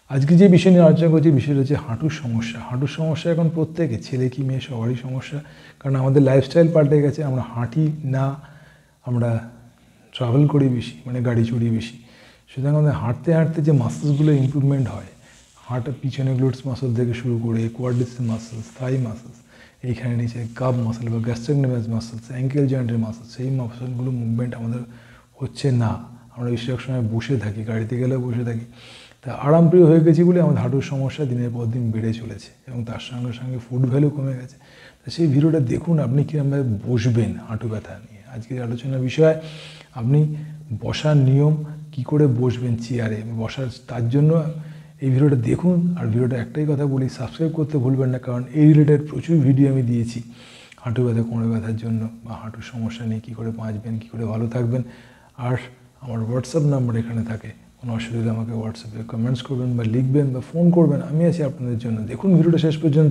আজকে যে বিষয় নিয়ে আলোচনা করছি বিষয়টা হচ্ছে হাঁটুর সমস্যা। হাঁটুর সমস্যা এখন প্রত্যেকে, ছেলে কি মেয়ে সবারই সমস্যা, কারণ আমাদের লাইফস্টাইল পাল্টে গেছে। আমরা হাঁটি না, আমরা ট্রাভেল করি বেশি, মানে গাড়ি চড়ি বেশি। সুতরাং আমাদের হাঁটতে হাঁটতে যে মাসেলসগুলো ইমপ্রুভমেন্ট হয়, হাঁটার পিছনে গ্লুটস মাসেল থেকে শুরু করে কোয়াড্রিসেপ মাসেলস, থাই মাসেলস, এইখানে নিচে কাপ মাসেল বা গ্যাস্ট্রিকনেমিয়াস মাসেলস, অ্যাঙ্কেল জয়েন্টের মাসেলস, সেই মাসেলগুলো মুভমেন্ট আমাদের হচ্ছে না। আমরা বেশিরভাগ সময় বসে থাকি, গাড়িতে গেলেও বসে থাকি। তা আরামপ্রিয় হয়ে গেছি বলে আমাদের হাঁটুর সমস্যা দিনের পর দিন বেড়ে চলেছে এবং তার সঙ্গে সঙ্গে ফুড ভ্যালু কমে গেছে। তা সেই ভিডিওটা দেখুন আপনি কীরকমভাবে বসবেন হাঁটু ব্যথা নিয়ে। আজকের আলোচনার বিষয় আপনি বসার নিয়ম, কি করে বসবেন চেয়ারে বসার, তার জন্য এই ভিডিওটা দেখুন। আর ভিডিওটা একটাই কথা বলি, সাবস্ক্রাইব করতে ভুলবেন না, কারণ এই রিলেটেড প্রচুর ভিডিও আমি দিয়েছি হাঁটু ব্যথা, কোমরে ব্যথার জন্য বা হাঁটুর সমস্যা নিয়ে কী করে বাঁচবেন, কী করে ভালো থাকবেন। আর আমার হোয়াটসঅ্যাপ নাম্বার এখানে থাকে, কোনো অসুবিধা আমাকে হোয়াটসঅ্যাপে কমেন্টস করবেন বা লিখবেন বা ফোন করবেন, আমি আছি আপনাদের জন্য। দেখুন ভিডিওটা শেষ পর্যন্ত।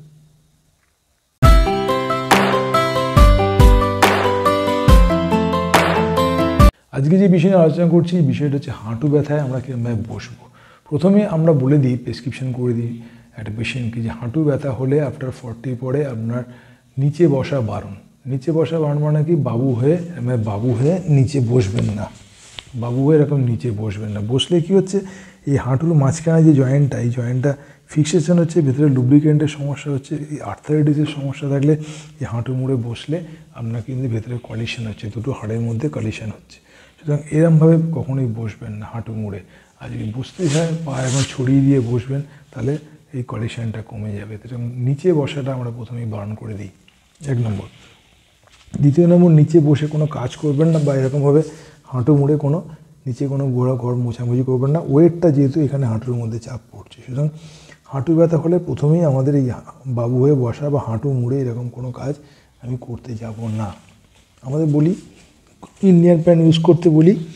আজকে যে বিষয় নিয়ে আলোচনা করছি বিষয়টা হচ্ছে হাঁটু ব্যথায় আমরা কীরকমভাবে বসবো। প্রথমে আমরা বলে দিই, প্রেসক্রিপশন করে দিই একটা পেশেন্টকে যে হাঁটু ব্যথা হলে আফটার 40 পরে আপনার নিচে বসা বারণ। নিচে বসা বারণ মানে কি, বাবু হয়ে নিচে বসবেন না, বাবু হয়ে এরকম নিচে বসবেন না। বসলে কি হচ্ছে, এই হাঁটুর মাঝখানে যে জয়েন্টটা, এই জয়েন্টটা ফিক্সেশন হচ্ছে, ভেতরে লুব্রিকেন্টের সমস্যা হচ্ছে, এই আর্থারাইটিসের সমস্যা থাকলে এই হাঁটু মুড়ে বসলে আপনার কিন্তু ভেতরে কলিশন হচ্ছে, দুটো হাড়ের মধ্যে কলিশন হচ্ছে। সুতরাং এরমভাবে কখনোই বসবেন না হাঁটু মুড়ে। আর যদি বসতে চায় পা এখন ছড়িয়ে দিয়ে বসবেন, তাহলে এই কলিশনটা কমে যাবে। সুতরাং নিচে বসাটা আমরা প্রথমেই বারণ করে দিই, 1 নম্বর। দ্বিতীয় নম্বর, নিচে বসে কোনো কাজ করবেন না বা এরকমভাবে হাঁটু মুড়ে নিচে কোনো ঘর মোছামুছি করবেন না। ওয়েটটা যেহেতু এখানে হাঁটুর মধ্যে চাপ পড়ছে, সুতরাং হাঁটু ব্যথা হলে প্রথমেই আমাদের এই বাবু হয়ে বসা বা হাঁটু মুড়ে এরকম কোনো কাজ আমি করতে যাব না। আমাদের বলি ইন্ডিয়ান প্যান্ট ইউজ করতে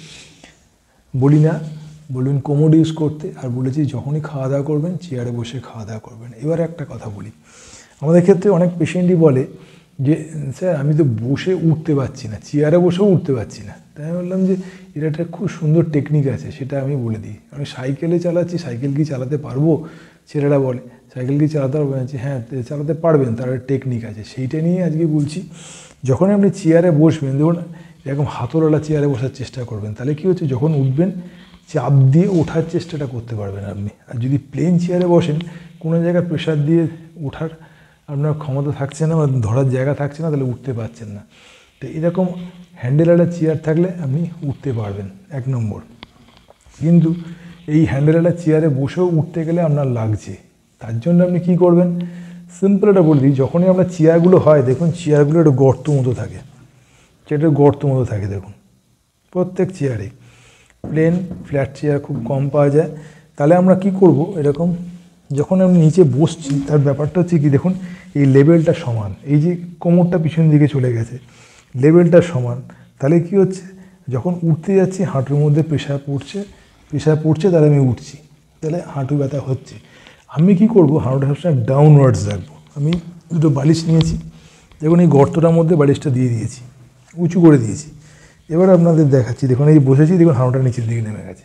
বলি না, বলবেন কোমোড ইউজ করতে। আর বলেছি যখনই খাওয়া দাওয়া করবেন চেয়ারে বসে খাওয়া দাওয়া করবেন। এবার একটা কথা বলি, আমাদের ক্ষেত্রে অনেক পেশেন্টই বলে যে স্যার আমি তো বসে উঠতে পারছি না, চেয়ারে বসেও উঠতে পারছি না। তাই আমি বললাম যে এটা একটা খুব সুন্দর টেকনিক আছে, সেটা আমি বলে দিই। আমি সাইকেলে চালাচ্ছি, সাইকেল কি চালাতে পারবো? ছেলেরা বলে সাইকেল কি চালাতে পারবো না? হ্যাঁ চালাতে পারবেন, তার টেকনিক আছে, সেইটা নিয়ে আজকে বলছি। যখন আপনি চেয়ারে বসবেন, দেখুন এরকম হাতলওয়ালা চেয়ারে বসার চেষ্টা করবেন, তাহলে কী হচ্ছে, যখন উঠবেন চাপ দিয়ে ওঠার চেষ্টাটা করতে পারবেন আপনি। আর যদি প্লেন চেয়ারে বসেন, কোনো জায়গায় প্রেশার দিয়ে ওঠার আপনার ক্ষমতা থাকছে না বা ধরার জায়গা থাকছে না, তাহলে উঠতে পারছেন না। তো এরকম হ্যান্ডেলওয়ালা চেয়ার থাকলে আপনি উঠতে পারবেন, 1 নম্বর। কিন্তু এই হ্যান্ডেলওয়ালা চেয়ারে বসেও উঠতে গেলে আপনার লাগছে, তার জন্য আপনি কী করবেন, সিম্পল এটা বলে দিই। যখনই আপনার চেয়ারগুলো হয়, দেখুন চেয়ারগুলো একটু গর্ত মতো থাকে, চেয়ারটা গর্ত মতো থাকে দেখুন প্রত্যেক চেয়ারে। প্লেন ফ্ল্যাট চেয়ার খুব কম পাওয়া যায়। তাহলে আমরা কি করব, এরকম যখন আমি নিচে বসছি, তার ব্যাপারটা হচ্ছে কি, দেখুন এই লেভেলটা সমান, এই যে কোমরটা পিছন দিকে চলে গেছে, লেভেলটা সমান। তাহলে কি হচ্ছে, যখন উঠতে যাচ্ছি হাঁটুর মধ্যে প্রেশার পড়ছে, তাহলে আমি উঠছি, তাহলে হাঁটু ব্যথা হচ্ছে। আমি কি করব, হাঁটুটা সবসময় ডাউনওয়ার্ডস রাখবো। আমি দুটো বালিশ নিয়েছি, দেখুন এই গর্তটার মধ্যে বালিশটা দিয়ে দিয়েছি, উঁচু করে দিয়েছি। এবার আপনাদের দেখাচ্ছি, দেখুন এই বসেছি, দেখুন হাঁটুটা নিচের দিকে নেমে গেছে,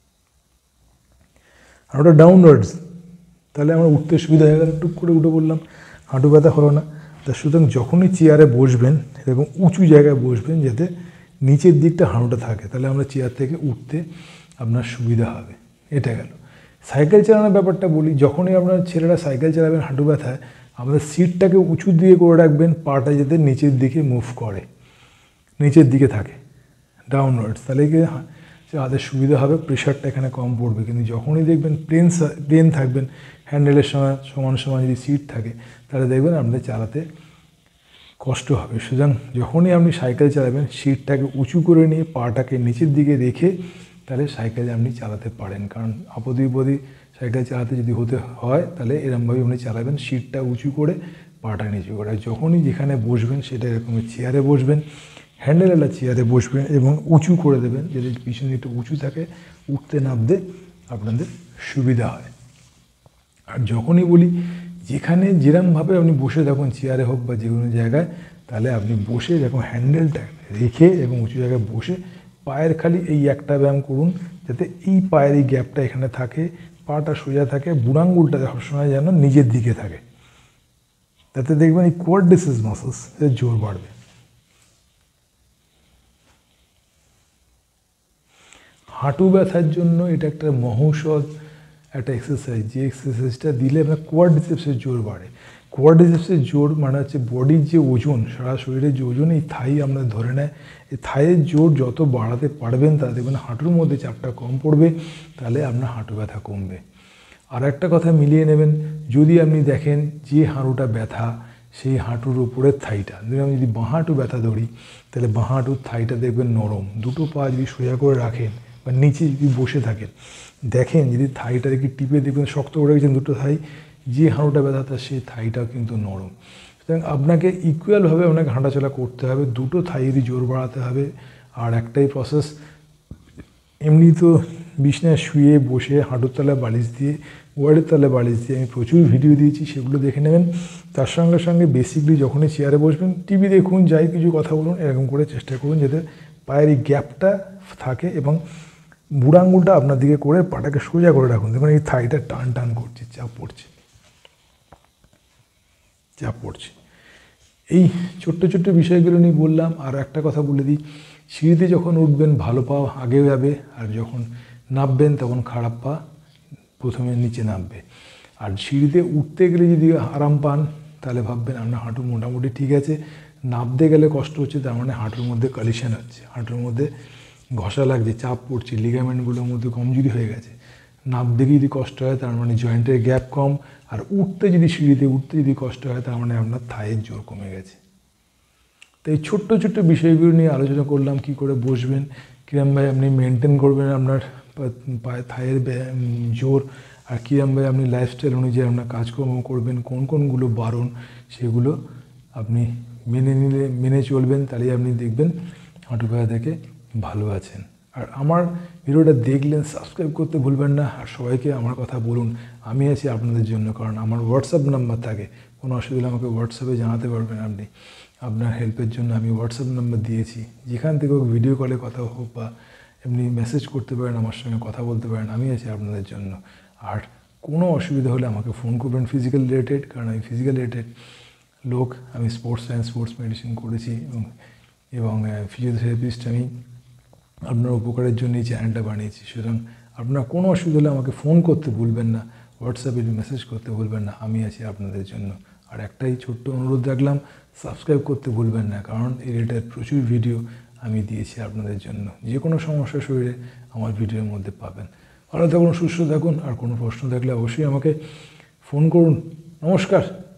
হাঁটুটা ডাউনওয়ার্ডস। তাহলে আমার উঠতে সুবিধা হয়ে গেল, টুক করে উঠে পড়লাম, হাঁটু ব্যথা হলো না। তা সুতরাং যখনই চেয়ারে বসবেন এরকম উঁচু জায়গায় বসবেন, যাতে নিচের দিকটা হাঁটুটা থাকে, তাহলে আমরা চেয়ার থেকে উঠতে আপনার সুবিধা হবে। এটা গেল। সাইকেল চালানোর ব্যাপারটা বলি, যখনই আপনার ছেলেরা সাইকেল চালাবেন হাঁটু ব্যথায়, আমাদের সিটটাকে উঁচু দিয়ে করে রাখবেন, পাটা যাতে নিচের দিকে মুভ করে, নিচের দিকে থাকে ডাউনওয়ার্ডস, তাহলে কি হাতের সুবিধা হবে, প্রেশারটা এখানে কম পড়বে। কিন্তু যখনই দেখবেন প্লেন থাকবেন, হ্যান্ডেলের সমান যদি সিট থাকে, তাহলে দেখবেন আপনাদের চালাতে কষ্ট হবে। সুতরাং যখনই আপনি সাইকেল চালাবেন, সিটটাকে উঁচু করে নিয়ে পাটাকে নিচের দিকে রেখে তাহলে সাইকেলে আপনি চালাতে পারেন। কারণ আপদে বিপদে সাইকেল চালাতে যদি হতে হয়, তাহলে এরমভাবে আপনি চালাবেন, সিটটা উঁচু করে পাটা নিচু করে। যখনই যেখানে বসবেন সেটা এরকম চেয়ারে বসবেন, হ্যান্ডেলওয়ালা চেয়ারে বসবেন এবং উঁচু করে দেবেন, যদি পিছনে একটু উঁচু থাকে, উঠতে নামতে আপনাদের সুবিধা হয়। আর যখনই বলি যেখানে যেরমভাবে আপনি বসে থাকুন, চেয়ারে হোক বা যে কোনো জায়গায়, তাহলে আপনি বসে এরকম হ্যান্ডেলটা রেখে এবং উঁচু জায়গায় বসে পায়ের খালি এই একটা ব্যায়াম করুন, যাতে এই পায়ের এই গ্যাপটা এখানে থাকে, পাটা সোজা থাকে, বুড়াঙ্গুলটা সবসময় যেন নিজের দিকে থাকে, তাতে দেখবেন এই কোয়াড্রিসেপস মাসলস এর জোর বাড়বে। হাঁটু ব্যথার জন্য এটা একটা মহৌষধ, একটা এক্সারসাইজ, যে এক্সারসাইজটা দিলে আপনার কোয়াড্রিসেপসের জোর বাড়ে। কোয়াড্রিসেপসের জোর মানে হচ্ছে বডির যে ওজন, সারা শরীরের যে ওজন এই থাই আমরা ধরে নেয়, এই থাইয়ের জোর যত বাড়াতে পারবেন তাতে দেখবেন হাঁটুর মধ্যে চাপটা কম পড়বে, তাহলে আপনার হাঁটু ব্যথা কমবে। আর একটা কথা মিলিয়ে নেবেন, যদি আপনি দেখেন যে হাঁটুটা ব্যথা সেই হাঁটুর উপরের থাইটা, আমি যদি বাঁ হাঁটু ব্যথা ধরি তাহলে বাঁ হাঁটুর থাইটা দেখবেন নরম, দুটো পা যদি সোজা করে রাখেন বা নিচে যদি বসে থাকেন, দেখেন যদি থাইটা দেখি টিপে দেখবেন শক্ত করে রেখেছেন দুটো থাই, যে হাঁটুটা ব্যথা তার সেই থাইটাও কিন্তু নরম। সুতরাং আপনাকে ইকুয়ালভাবে আপনাকে হাঁটাচলা করতে হবে, দুটো থাইয়েরই জোর বাড়াতে হবে। আর একটাই প্রসেস, এমনি তো বিছনায় শুয়ে বসে হাঁটুর তলায় বালিশ দিয়ে, ওয়ার্ডের তলায় বালিশ দিয়ে আমি প্রচুর ভিডিও দিয়েছি, সেগুলো দেখে নেবেন। তার সঙ্গে সঙ্গে বেসিকলি যখনই চেয়ারে বসবেন, টিভি দেখুন, যাই কিছু কথা বলুন, এরকম করে চেষ্টা করুন যাতে পায়ের এই গ্যাপটা থাকে এবং বুড়ো আঙুলটা আপনার দিকে করে পাটাকে সোজা করে রাখুন। দেখুন এই থাইটা টান টান করছে, চাপ পড়ছে, চাপ পড়ছে। এই ছোট্ট ছোট্ট বিষয়গুলো নিয়ে বললাম। আর একটা কথা বলে দিই, সিঁড়িতে যখন উঠবেন ভালো পা আগে যাবে, আর যখন নামবেন তখন খারাপ পা প্রথমে নিচে নামবে। আর সিঁড়িতে উঠতে গেলে যদি আরাম পান তাহলে ভাববেন আপনার হাঁটু মোটামুটি ঠিক আছে, নামতে গেলে কষ্ট হচ্ছে তার মানে হাঁটুর মধ্যে কালিশন হচ্ছে, হাঁটুর মধ্যে ঘষা লাগছে, চাপ পড়ছে, লিগামেন্টগুলোর মধ্যে কমজোরি হয়ে গেছে। নামতে গিয়ে যদি কষ্ট হয় তার মানে জয়েন্টের গ্যাপ কম, আর উঠতে যদি সিঁড়িতে উঠতে যদি কষ্ট হয় তার মানে আপনার থাইয়ের জোর কমে গেছে। তো এই ছোট্ট ছোট্ট বিষয়গুলো নিয়ে আলোচনা করলাম, কি করে বসবেন, কীরমভাবে আপনি মেনটেন করবেন আপনার পায়ে থাইয়ের জোর, আর কীরমভাবে আপনি লাইফস্টাইল অনুযায়ী আপনার কাজকর্ম করবেন, কোন কোনগুলো বারণ সেগুলো আপনি মেনে চলবেন, তাহলেই আপনি দেখবেন হাঁটু ব্যথা থেকে ভালো আছেন। আর আমার ভিডিওটা দেখলেন, সাবস্ক্রাইব করতে ভুলবেন না। আর সবাইকে আমার কথা বলুন, আমি আছি আপনাদের জন্য, কারণ আমার হোয়াটসঅ্যাপ নাম্বার থাকে, কোনো অসুবিধা আমাকে হোয়াটসঅ্যাপে জানাতে পারবেন আপনি। আপনার হেল্পের জন্য আমি হোয়াটসঅ্যাপ নাম্বার দিয়েছি, যেখান থেকে হোক ভিডিও কলে কথা হোক বা এমনি মেসেজ করতে পারেন, আমার সঙ্গে কথা বলতে পারেন, আমি আছি আপনাদের জন্য। আর কোনো অসুবিধা হলে আমাকে ফোন করবেন ফিজিক্যাল রিলেটেড, কারণ আমি ফিজিক্যাল রিলেটেড লোক, আমি স্পোর্টস সায়েন্স, স্পোর্টস মেডিসিন করেছি এবং ফিজিওথেরাপিস্ট আমি। আপনার উপকারের জন্য এই চ্যানেলটা বানিয়েছি। সুতরাং আপনার কোনো অসুবিধা হলে আমাকে ফোন করতে ভুলবেন না, হোয়াটসঅ্যাপে মেসেজ করতে ভুলবেন না, আমি আছি আপনাদের জন্য। আর একটাই ছোট্ট অনুরোধ রাখলাম, সাবস্ক্রাইব করতে ভুলবেন না, কারণ এই রিলেটেড প্রচুর ভিডিও আমি দিয়েছি আপনাদের জন্য। যে কোনো সমস্যা শরীরে আমার ভিডিওর মধ্যে পাবেন। ভালো থাকুন, সুস্থ থাকুন। আর কোনো প্রশ্ন থাকলে অবশ্যই আমাকে ফোন করুন। নমস্কার।